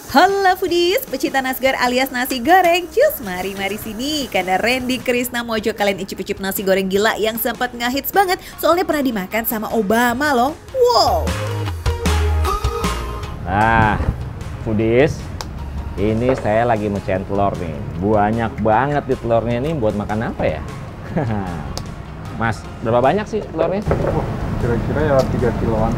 Halo foodies, pecinta nasgor alias nasi goreng. Cus, mari sini. Karena Randy Krisna mojo kalian icip-icip nasi goreng gila yang sempat ngehits banget. Soalnya pernah dimakan sama Obama loh. Wow. Nah, foodies, ini saya lagi mecahin telur nih. Banyak banget di telurnya nih, buat makan apa ya? Mas, berapa banyak sih telurnya? Kira-kira ya 3 kiloan.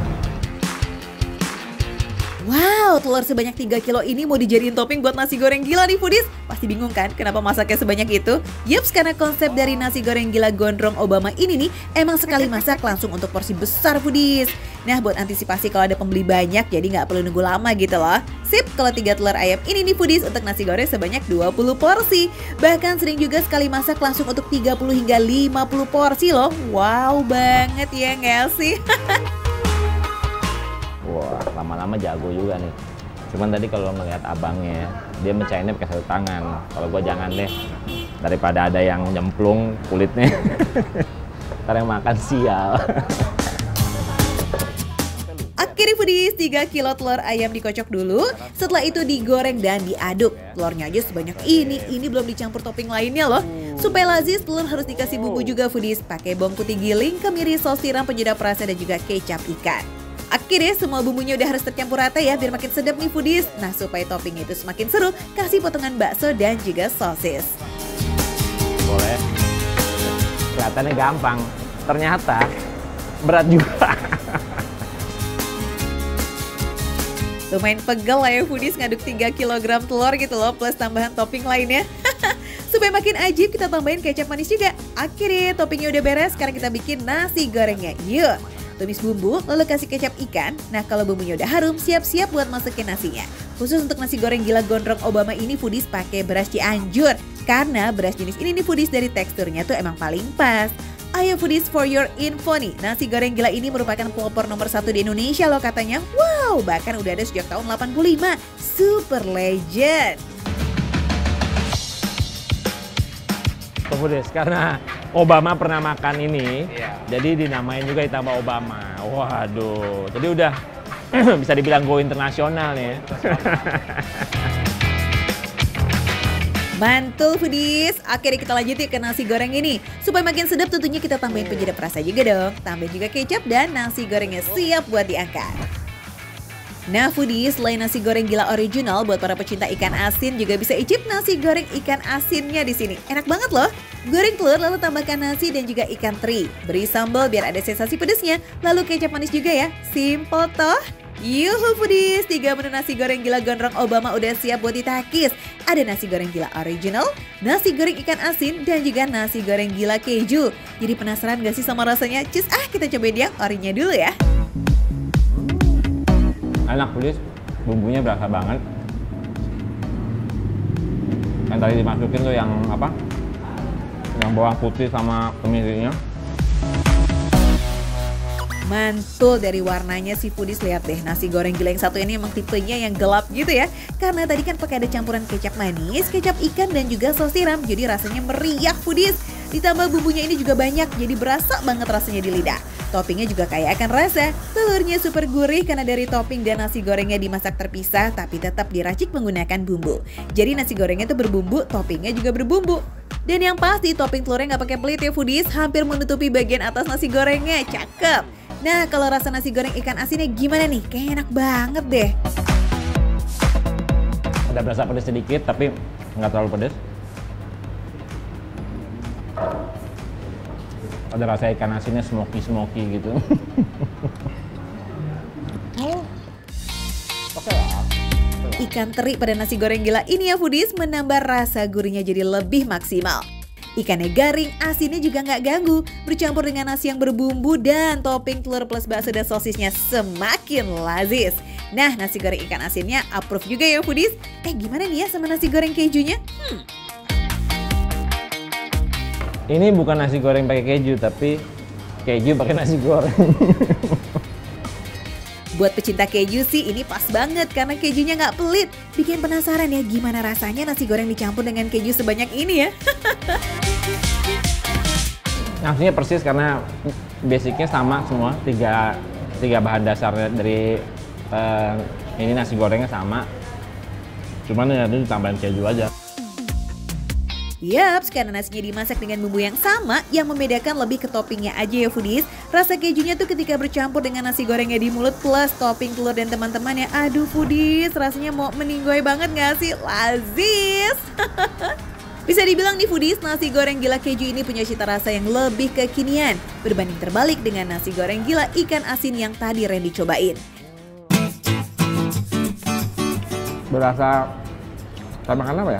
Wow, telur sebanyak 3 kilo ini mau dijadiin topping buat nasi goreng gila nih foodies. Pasti bingung kan kenapa masaknya sebanyak itu? Yups, karena konsep dari nasi goreng gila gondrong Obama ini nih emang sekali masak langsung untuk porsi besar foodies. Nah, buat antisipasi kalau ada pembeli banyak jadi nggak perlu nunggu lama gitu loh. Sip, kalau 3 telur ayam ini nih foodies untuk nasi goreng sebanyak 20 porsi. Bahkan sering juga sekali masak langsung untuk 30 hingga 50 porsi loh. Wow banget ya nggak sih? Wah, lama-lama jago juga nih. Cuman tadi kalau melihat abangnya, dia mencairnya pakai satu tangan. Kalau gua jangan deh, daripada ada yang nyemplung kulitnya. Ntar yang makan sial. Akhirnya foodies, 3 kilo telur ayam dikocok dulu. Setelah itu digoreng dan diaduk. Telurnya aja sebanyak ini belum dicampur topping lainnya loh. Supaya lazis, telur harus dikasih bumbu juga foodies. Pakai bawang putih giling, kemiri, saus tiram, penyedap rasa, dan juga kecap ikan. Akhirnya semua bumbunya udah harus tercampur rata ya biar makin sedap nih foodies. Nah, supaya toppingnya itu semakin seru, kasih potongan bakso dan juga sosis. Boleh. Kelihatannya gampang, ternyata berat juga. Lumayan pegel lah ya foodies ngaduk 3 kg telur gitu loh plus tambahan topping lainnya. Supaya makin ajib kita tambahin kecap manis juga. Akhirnya toppingnya udah beres, sekarang kita bikin nasi gorengnya. Yuk! Tumis bumbu, lalu kasih kecap ikan. Nah, kalau bumbunya udah harum, siap-siap buat masukin nasinya. Khusus untuk nasi goreng gila gondrong Obama ini foodies pakai beras Cianjur. Karena beras jenis ini nih foodies dari teksturnya tuh emang paling pas. Ayo foodies, for your info nih, nasi goreng gila ini merupakan pelopor nomor 1 di Indonesia loh katanya. Wow, bahkan udah ada sejak tahun 85. Super legend. Foodies, karena Obama pernah makan ini, jadi dinamain juga ditambah Obama. Waduh, jadi udah bisa dibilang go internasional nih. Mantul foodies, akhirnya kita lanjut yuk ke nasi goreng ini. Supaya makin sedap tentunya kita tambahin penyedap rasa juga dong. Tambahin juga kecap dan nasi gorengnya siap buat diangkat. Nah foodies, selain nasi goreng gila original, buat para pecinta ikan asin juga bisa icip nasi goreng ikan asinnya di sini. Enak banget loh. Goreng telur lalu tambahkan nasi dan juga ikan teri. Beri sambal biar ada sensasi pedesnya, lalu kecap manis juga ya. Simple toh. Yuhu foodies, 3 menu nasi goreng gila gondrong Obama udah siap buat ditakis. Ada nasi goreng gila original, nasi goreng ikan asin, dan juga nasi goreng gila keju. Jadi penasaran gak sih sama rasanya? Cus, kita cobain yang orinya dulu ya. Enak foodies, bumbunya berasa banget. Yang tadi dimasukin tuh yang apa? Yang bawang putih sama kemirinya. Mantul dari warnanya sih foodies, lihat deh nasi goreng gila yang satu ini emang tipenya yang gelap gitu ya. Karena tadi kan pakai ada campuran kecap manis, kecap ikan dan juga saus tiram, jadi rasanya meriah foodies. Ditambah bumbunya ini juga banyak, jadi berasa banget rasanya di lidah. Toppingnya juga kaya akan rasa. Telurnya super gurih karena dari topping dan nasi gorengnya dimasak terpisah tapi tetap diracik menggunakan bumbu. Jadi nasi gorengnya tuh berbumbu, toppingnya juga berbumbu. Dan yang pasti topping telurnya nggak pakai pelit ya foodies, hampir menutupi bagian atas nasi gorengnya. Cakep. Nah, kalau rasa nasi goreng ikan asinnya gimana nih? Kayak enak banget deh. Ada berasa pedas sedikit tapi nggak terlalu pedas. Ada rasa ikan asinnya smoky gitu. Oke lah. Ikan teri pada nasi goreng gila ini ya foodies menambah rasa gurihnya jadi lebih maksimal. Ikannya garing, asinnya juga nggak ganggu, bercampur dengan nasi yang berbumbu dan topping telur plus bakso dan sosisnya semakin lazis. Nah, nasi goreng ikan asinnya approve juga ya foodies. Gimana nih ya sama nasi goreng kejunya? Ini bukan nasi goreng pakai keju, tapi keju pakai nasi goreng. Buat pecinta keju sih ini pas banget karena kejunya nggak pelit. Bikin penasaran ya gimana rasanya nasi goreng dicampur dengan keju sebanyak ini ya. Nasinya persis karena basicnya sama semua, tiga bahan dasar dari ini nasi gorengnya sama. Cuman ya itu ditambahin keju aja. Yaps, karena nasinya dimasak dengan bumbu yang sama, yang membedakan lebih ke toppingnya aja ya foodies. Rasa kejunya tuh ketika bercampur dengan nasi gorengnya di mulut plus topping telur dan teman-temannya. Aduh foodies, rasanya mau meninggoy banget gak sih? Lazis! Bisa dibilang nih foodies, nasi goreng gila keju ini punya cita rasa yang lebih kekinian. Berbanding terbalik dengan nasi goreng gila ikan asin yang tadi Randy cobain. Berasa sama makan apa ya?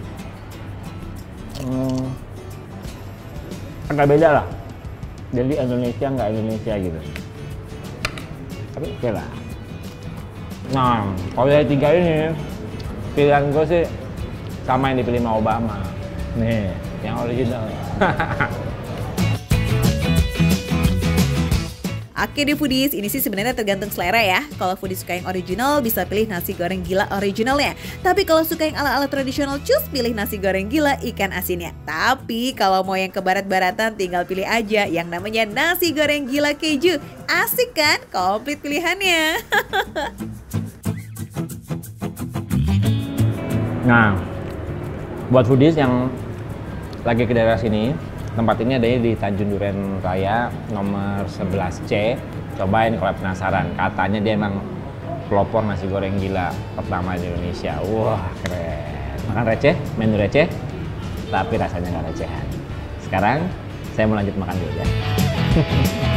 Agak beda lah. Jadi Indonesia nggak Indonesia gitu. Tapi oke lah. Nah, kalau dari 3 ini, pilihan gue sih sama yang dipilih sama Obama. Nih, yang original. Oke deh foodies, ini sih sebenarnya tergantung selera ya. Kalau foodies suka yang original, bisa pilih nasi goreng gila originalnya. Tapi kalau suka yang ala-ala tradisional, cus pilih nasi goreng gila ikan asinnya. Tapi kalau mau yang ke barat-baratan, tinggal pilih aja yang namanya nasi goreng gila keju. Asik kan? Komplit pilihannya. Nah, buat foodies yang lagi ke daerah sini, tempat ini adanya di Tanjung Duren Raya nomor 11C. Cobain kalau penasaran. Katanya dia emang pelopor nasi goreng gila pertama di Indonesia. Wah, keren. Makan receh, menu receh, tapi rasanya nggak recehan. Sekarang saya mau lanjut makan dulu ya.